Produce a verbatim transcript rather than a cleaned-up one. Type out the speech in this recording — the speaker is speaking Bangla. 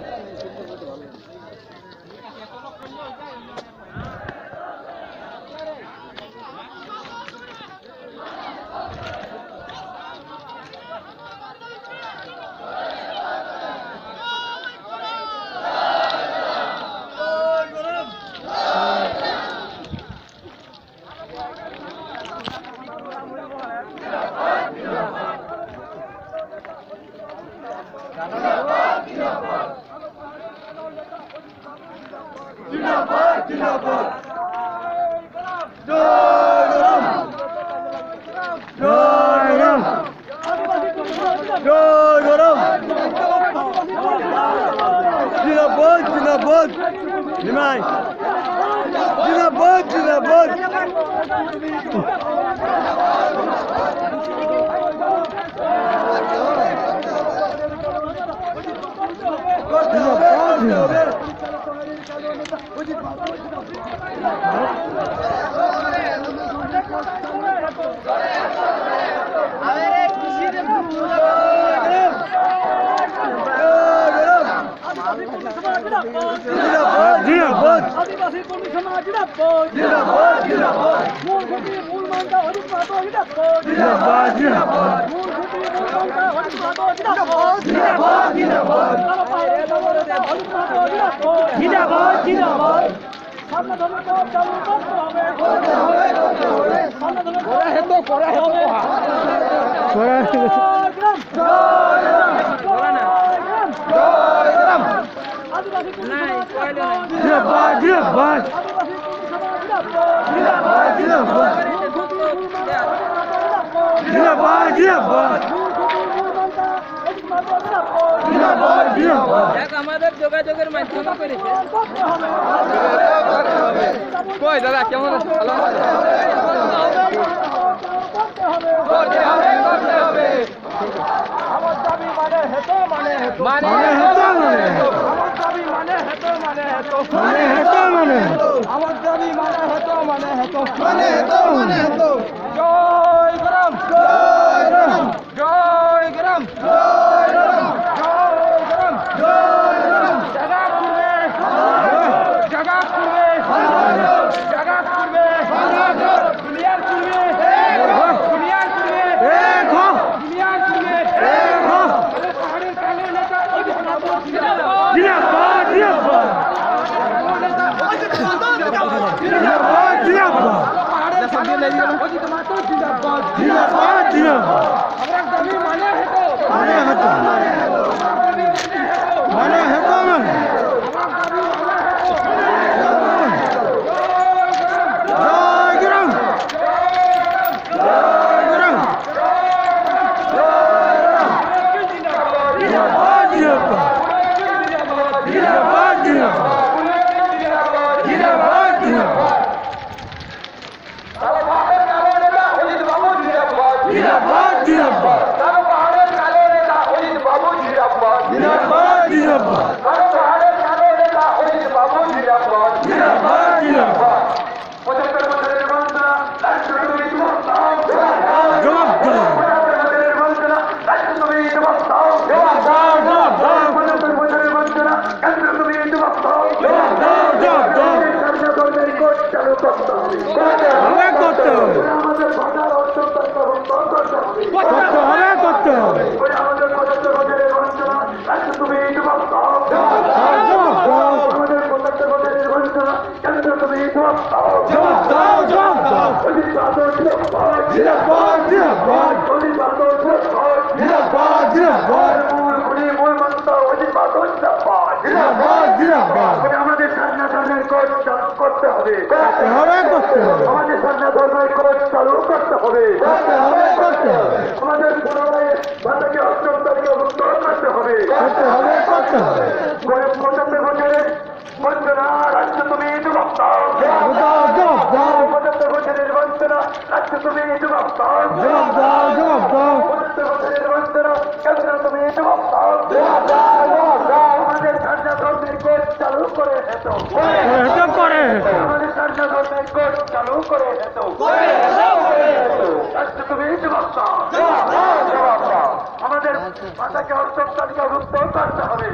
আমাদের যোগাযোগের মাধ্যমে করেছে কই দাদা কেমন আছে ভালো করতে হবে করতে হবে আমার দাবি মানে হেতো মানে হেতো মানে হেতো মানে আমার দাবি মানে হেতো মানে হেতো মানে হেতো মানে আমার দাবি মানে হেতো মানে হেতো মানে হেতো মানে হেতো জয় গ্রাম জয় গ্রাম জয় গ্রাম জয় গ্রাম জয় গ্রাম জয় গ্রাম জায়গা করবে জায়গা করবে জায়গা করবে ক্লিয়ার করবে ক্লিয়ার করবে ক্লিয়ার করবে পাহাড়ের কালো নেতা জিন্দাবাদ জিন্দাবাদ জিন্দাবাদ জিন্দাবাদ পাহাড়ের কালো নেতা জিন্দাবাদ জিন্দাবাদ জিন্দাবাদ জিন্দাবাদ আমরা দাবি মানে হেতো মানে হেতো মানে হেতো মানে আমাদের সামনে ধর্মের কোর্ট চালু করতে হবে আমাদের সামনে ধর্মের কোর্ট চালু করতে হবে আমাদের পুনরায় ভারতকে অষ্টম তারিখে উত্তর করতে হবে পঁচাত্তর বছরের বঞ্চনা রাজ্য তুমি জবাব দাও পঁচাত্তর বছরের বঞ্চনা রাজ্য তুমি জবাব দাও পঁচাত্তর বছরের বঞ্চনা কেন্দ্র তুমি জবাব দাও আমাদের সারজা ধর্মের কোর্ট চালু করে হেত আমাদের সারজা ধর্মের কোর্ট চালু করে হেত রাজ্য তুমি জবাব দাও আমাদের মাতাকে অর্থক তালিকা রুদ্ধ করতে হবে।